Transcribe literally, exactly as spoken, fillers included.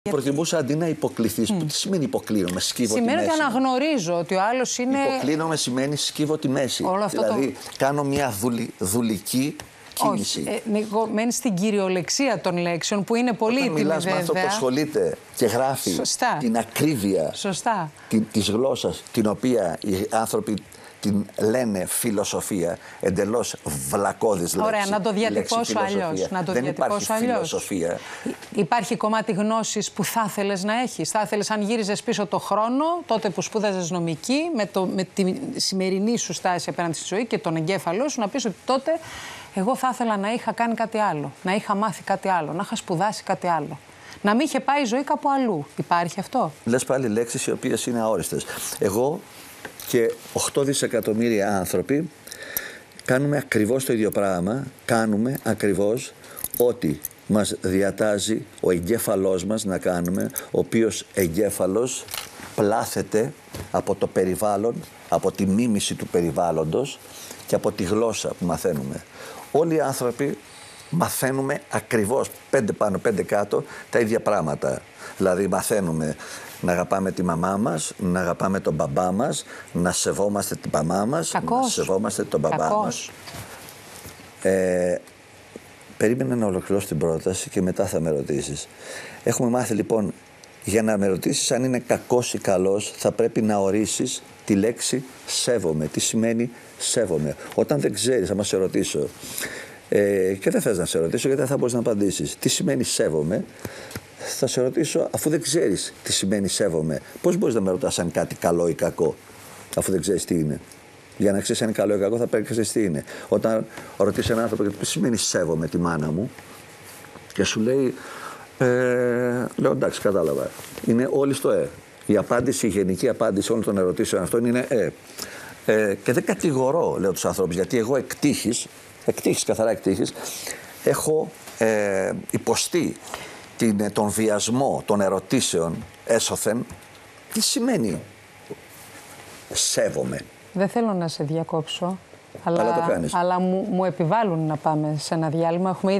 Προτιμούσα αντί να υποκληθείς. Mm. Τι σημαίνει υποκλίνομαι, σκύβω σημαίνει τη μέση. Σημαίνει ότι αναγνωρίζω ότι ο άλλος είναι. Υποκλίνομαι σημαίνει σκύβω τη μέση. Όλο αυτό δηλαδή το... κάνω μια δουλη, δουλική κίνηση. Όχι, ε, Νίκο, μένει στην κυριολεξία των λέξεων που είναι πολύ έτοιμη. Μιλάς με αυτό που ασχολείται και γράφει. Σωστά. Την ακρίβεια της γλώσσας, την οποία οι άνθρωποι την λένε φιλοσοφία, εντελώς βλακώδης λέξη. Ωραία, να το διατυπώσω αλλιώς. Να το Δεν διατυπώσω υπάρχει αλλιώς. φιλοσοφία. Υπάρχει κομμάτι γνώσης που θα ήθελες να έχεις. Θα ήθελες, αν γύριζες πίσω το χρόνο, τότε που σπούδαζες νομική, με, το, με τη σημερινή σου στάση απέναντι στη ζωή και τον εγκέφαλό σου, να πεις ότι τότε εγώ θα ήθελα να είχα κάνει κάτι άλλο, να είχα μάθει κάτι άλλο, να είχα σπουδάσει κάτι άλλο. Να μην είχε πάει η ζωή κάπου αλλού. Υπάρχει αυτό? Λες πάλι λέξεις οι οποίες είναι αόριστες. Εγώ και οκτώ δισεκατομμύρια άνθρωποι κάνουμε ακριβώς το ίδιο πράγμα. Κάνουμε ακριβώς ό,τι μας διατάζει ο εγκέφαλός μας να κάνουμε, ο οποίος εγκέφαλος πλάθεται από το περιβάλλον, από τη μίμηση του περιβάλλοντος και από τη γλώσσα που μαθαίνουμε. Όλοι οι άνθρωποι μαθαίνουμε ακριβώς πέντε πάνω, πέντε κάτω τα ίδια πράγματα. Δηλαδή μαθαίνουμε να αγαπάμε τη μαμά μας, να αγαπάμε τον μπαμπά μας, να σεβόμαστε την μαμά μας, Κακός. να σεβόμαστε τον μπαμπά Κακός. μας. Ε, περίμενα να ολοκληρώσω την πρόταση και μετά θα με ρωτήσεις. Έχουμε μάθει λοιπόν, για να με ρωτήσεις αν είναι κακός ή καλός, θα πρέπει να ορίσεις τη λέξη σέβομαι. Τι σημαίνει σέβομαι? Όταν δεν ξέρεις, άμα σε ρωτήσω, ε, και δεν θες να σε ρωτήσω γιατί δεν θα μπορείς να απαντήσεις, τι σημαίνει σέβομαι, θα σε ρωτήσω, αφού δεν ξέρεις τι σημαίνει σέβομαι, πώς μπορείς να με ρωτάς αν κάτι καλό ή κακό, αφού δεν ξέρεις τι είναι? Για να ξέρεις αν είναι καλό ή κακό, θα πρέπει να ξέρεις τι είναι. Όταν ρωτήσει έναν άνθρωπο, τι σημαίνει σέβομαι τη μάνα μου, και σου λέει, ε, λέω εντάξει, κατάλαβα. Είναι όλοι στο ε. Η απάντηση, η γενική απάντηση όλων των ερωτήσεων αυτών είναι ε. ε και δεν κατηγορώ, λέω, τους ανθρώπους, γιατί εγώ εκτύχεις, εκτύχεις, καθαρά εκτύχεις, έχω ε, υποστεί την, τον βιασμό των ερωτήσεων έσωθεν. Τι σημαίνει σέβομαι? Δεν θέλω να σε διακόψω, αλλά, αλλά, το κάνεις. αλλά μου, μου επιβάλλουν να πάμε σε ένα διάλειμμα. Έχουμε